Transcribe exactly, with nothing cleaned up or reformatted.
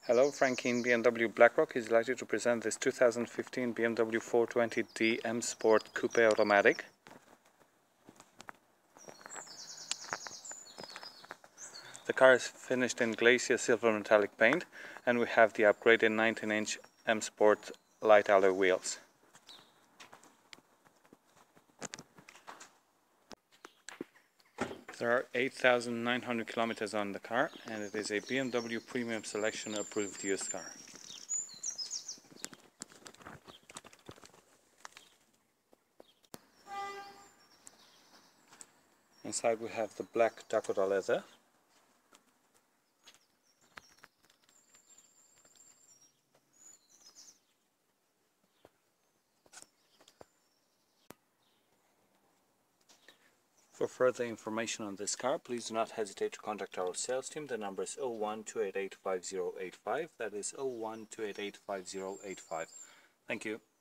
Hello, Frankie. B M W Blackrock is delighted to present this two thousand fifteen B M W four twenty D M Sport Coupe Automatic. The car is finished in glacier silver metallic paint, and we have the upgraded nineteen inch M Sport light alloy wheels. There are eight thousand nine hundred kilometers on the car, and it is a B M W Premium Selection approved used car. Inside we have the black Dakota leather. For further information on this car, please do not hesitate to contact our sales team. The number is zero one two eight eight five zero eight five. That is zero one two eight eight five zero eight five. Thank you.